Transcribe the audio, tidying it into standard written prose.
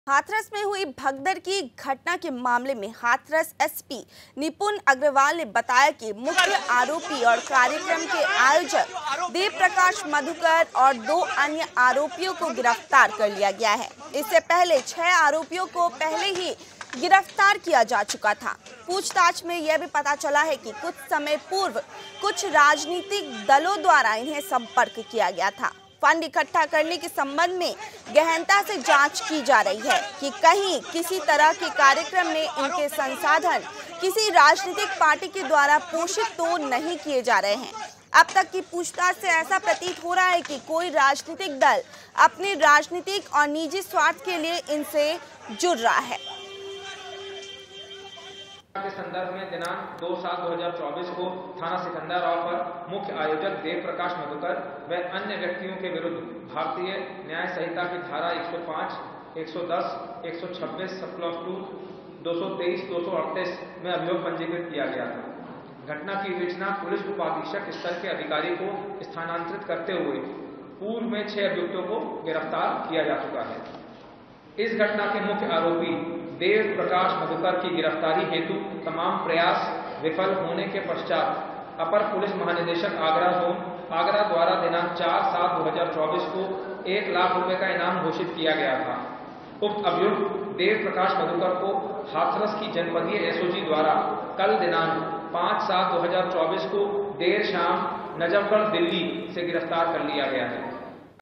हाथरस में हुई भगदड़ की घटना के मामले में हाथरस एसपी निपुण अग्रवाल ने बताया कि मुख्य आरोपी और कार्यक्रम के आयोजक देव प्रकाश मधुकर और 2 अन्य आरोपियों को गिरफ्तार कर लिया गया है। इससे पहले 6 आरोपियों को पहले ही गिरफ्तार किया जा चुका था। पूछताछ में यह भी पता चला है कि कुछ समय पूर्व कुछ राजनीतिक दलों द्वारा इन्हें संपर्क किया गया था। फंड इकट्ठा करने के संबंध में गहनता से जांच की जा रही है कि कहीं किसी तरह के कार्यक्रम में इनके संसाधन किसी राजनीतिक पार्टी के द्वारा पोषित तो नहीं किए जा रहे हैं। अब तक की पूछताछ से ऐसा प्रतीत हो रहा है कि कोई राजनीतिक दल अपने राजनीतिक और निजी स्वार्थ के लिए इनसे जुड़ रहा है। के संदर्भ में दिनांक 2/7/2024 को थाना सिकंदराबाद पर मुख्य आयोजक देव प्रकाश मधुकर व अन्य व्यक्तियों के विरुद्ध भारतीय न्याय संहिता की धारा 105, 110, 126 सब क्लॉज 2, 223, 238 में अभियोग पंजीकृत किया गया था। घटना की विवेचना पुलिस उपाधीक्षक स्तर के अधिकारी को स्थानांतरित करते हुए पूर्व में 6 अभियुक्तों को गिरफ्तार किया जा चुका है। इस घटना के मुख्य आरोपी देव प्रकाश मधुकर की गिरफ्तारी हेतु तमाम प्रयास विफल होने के पश्चात अपर पुलिस महानिदेशक आगरा जोन आगरा द्वारा दिनांक 4/7/2024 को 1 लाख रुपए का इनाम घोषित किया गया था। उक्त अभियुक्त देव प्रकाश मधुकर को हाथरस की जनपदीय एसओजी द्वारा कल दिनांक 5/7/2024 को देर शाम नजफगढ़ दिल्ली से गिरफ्तार कर लिया गया है।